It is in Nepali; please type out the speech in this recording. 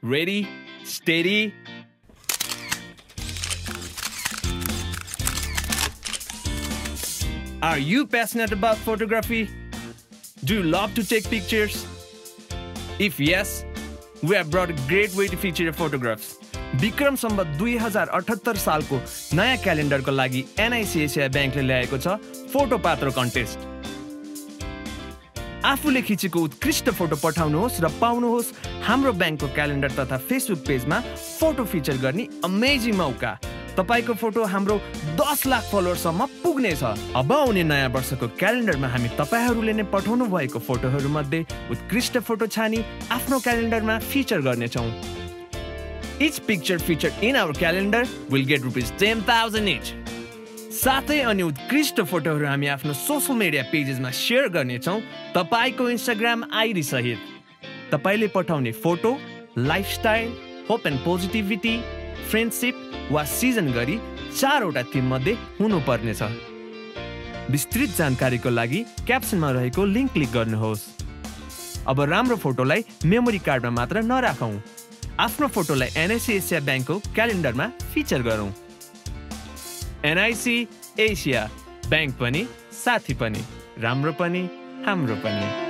Ready, steady. Are you passionate about photography? Do you love to take pictures? If yes, we have brought a great way to feature your photographs. Vikram Sambat 2078 सालको नयाँ क्यालेन्डरको लागि NIC ASIA बैंकले ल्याएको छ फोटो पात्र कन्टेस्ट। आफूले खिचेको उत्कृष्ट फोटो पठाउनुहोस् र पाउनुहोस् हाम्रो बैंकको क्यालेन्डर तथा फेसबुक पेजमा फोटो फिचर गर्ने अमेजिङ मौका। तपाईको फोटो हाम्रो 10 लाख फलोअर्ससम्म पुग्ने छ। अब आउने नयाँ वर्षको क्यालेन्डरमा हामी तपाईहरूले नै पठाउनु भएको फोटोहरू मध्ये उत्कृष्ट फोटो छानी आफ्नो क्यालेन्डरमा फिचर गर्ने छौं। Each picture featured in our calendar will get ₹10,000 each. साथै अनि उत्कृष्ट फोटोहरू हामी आफ्नो सोशल मिडिया पेजेसमा शेयर गर्ने छौं तपाईको इन्स्टाग्राम आईडी सहित। तपाईले पठाउने photo lifestyle, hope and positivity, friendship वा सिजन गरी 4 वटा थीम मध्ये हुनुपर्ने छ। विस्तृत जानकारीको लागि क्याप्सनमा रहेको लिंक क्लिक गर्नुहोस्। अब राम्रो फोटोलाई मेमोरी कार्डमा मात्र नराखौं, आफ्नो फोटोलाई NIC ASIA बैंकको क्यालेन्डरमा फिचर गरौं। NIC ASIA बैंक पनि साथी पनि राम्रो पनि हाम्रो पनि।